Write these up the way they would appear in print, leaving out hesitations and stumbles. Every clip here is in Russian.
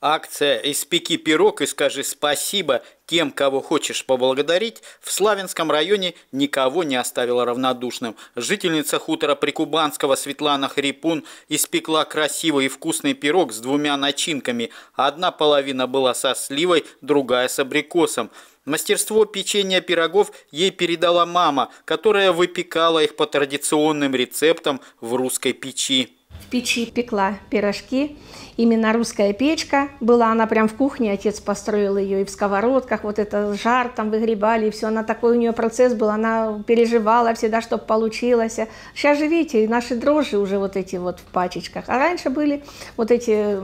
Акция «Испеки пирог и скажи спасибо тем, кого хочешь поблагодарить» в Славянском районе никого не оставила равнодушным. Жительница хутора Прикубанского Светлана Хрипун испекла красивый и вкусный пирог с двумя начинками. Одна половина была со сливой, другая с абрикосом. Мастерство печенья пирогов ей передала мама, которая выпекала их по традиционным рецептам в русской печи. В печи пекла пирожки. Именно русская печка была, она прям в кухне, отец построил ее, и в сковородках, вот это жар там выгребали, и все, она такой у нее процесс был, она переживала всегда, чтобы получилось. Сейчас же, видите, наши дрожжи уже вот эти вот в пачечках, а раньше были вот эти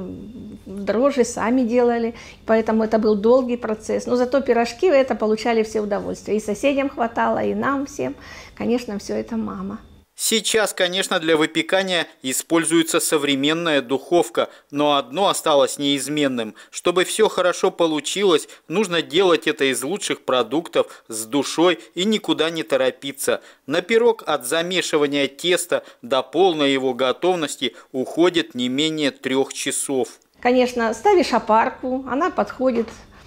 дрожжи сами делали, поэтому это был долгий процесс. Но зато пирожки это получали все удовольствие, и соседям хватало, и нам всем, конечно, все это мама. Сейчас, конечно, для выпекания используется современная духовка, но одно осталось неизменным. Чтобы все хорошо получилось, нужно делать это из лучших продуктов, с душой и никуда не торопиться. На пирог от замешивания теста до полной его готовности уходит не менее 3 часов. Конечно, ставишь опарку, она подходит,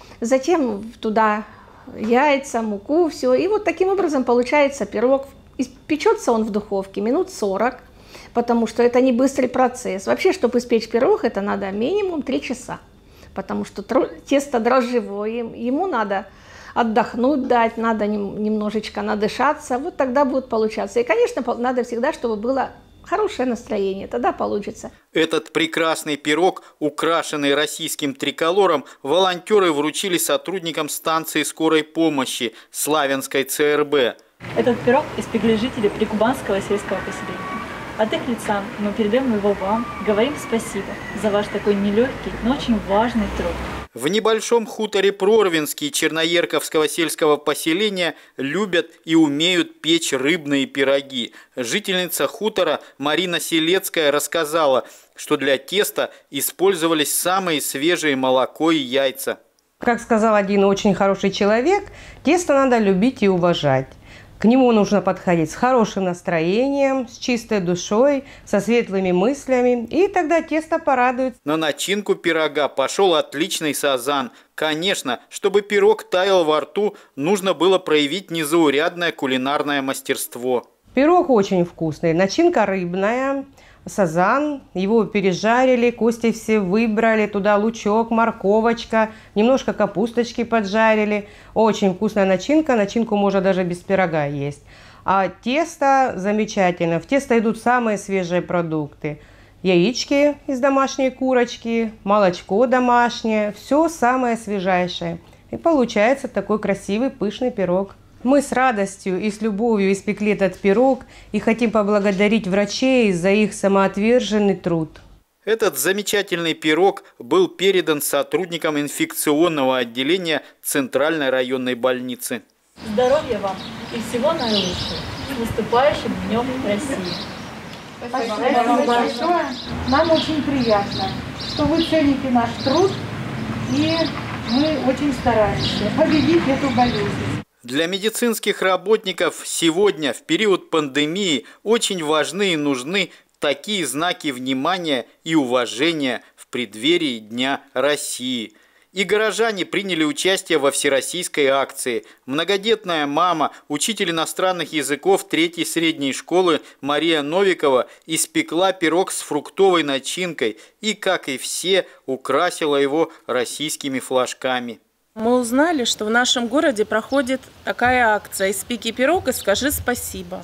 затем туда яйца, муку, все. И вот таким образом получается пирог. Печется он в духовке минут 40, потому что это не быстрый процесс. Вообще, чтобы испечь пирог, это надо минимум 3 часа, потому что тесто дрожжевое, ему надо отдохнуть дать, надо немножечко надышаться, вот тогда будет получаться. И, конечно, надо всегда, чтобы было хорошее настроение, тогда получится. Этот прекрасный пирог, украшенный российским триколором, волонтеры вручили сотрудникам станции скорой помощи Славянской ЦРБ. Этот пирог испекли жители Прикубанского сельского поселения. От их лица мы передаем его вам, говорим спасибо за ваш такой нелегкий, но очень важный труд. В небольшом хуторе Прорвинский Черноерковского сельского поселения любят и умеют печь рыбные пироги. Жительница хутора Марина Селецкая рассказала, что для теста использовались самые свежие молоко и яйца. Как сказал один очень хороший человек, тесто надо любить и уважать. К нему нужно подходить с хорошим настроением, с чистой душой, со светлыми мыслями, и тогда тесто порадует. На начинку пирога пошел отличный сазан. Конечно, чтобы пирог таял во рту, нужно было проявить незаурядное кулинарное мастерство. Пирог очень вкусный, начинка рыбная. Сазан, его пережарили, кости все выбрали, туда лучок, морковочка, немножко капусточки поджарили. Очень вкусная начинка, начинку можно даже без пирога есть. А тесто замечательно, в тесто идут самые свежие продукты. Яички из домашней курочки, молочко домашнее, все самое свежайшее. И получается такой красивый пышный пирог. Мы с радостью и с любовью испекли этот пирог и хотим поблагодарить врачей за их самоотверженный труд. Этот замечательный пирог был передан сотрудникам инфекционного отделения Центральной районной больницы. Здоровья вам и всего наилучшего. С наступающим Днем России! Спасибо вам большое. Нам очень приятно, что вы цените наш труд, и мы очень стараемся победить эту болезнь. Для медицинских работников сегодня, в период пандемии, очень важны и нужны такие знаки внимания и уважения в преддверии Дня России. И горожане приняли участие во всероссийской акции. Многодетная мама, учитель иностранных языков 3-й средней школы Мария Новикова испекла пирог с фруктовой начинкой и, как и все, украсила его российскими флажками. Мы узнали, что в нашем городе проходит такая акция «Испеки пирог и скажи спасибо».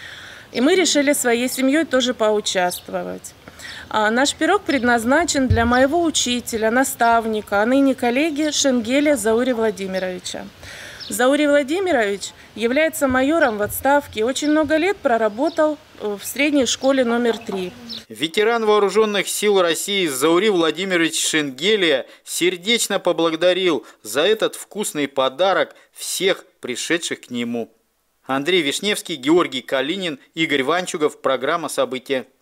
И мы решили своей семьей тоже поучаствовать. Наш пирог предназначен для моего учителя, наставника, а ныне коллеги Шенгеля Заури Владимировича. Заури Владимирович является майором в отставке и очень много лет проработал в средней школе номер 3. Ветеран Вооруженных сил России Заури Владимирович Шенгелия сердечно поблагодарил за этот вкусный подарок всех пришедших к нему. Андрей Вишневский, Георгий Калинин, Игорь Ванчугов. Программа «События».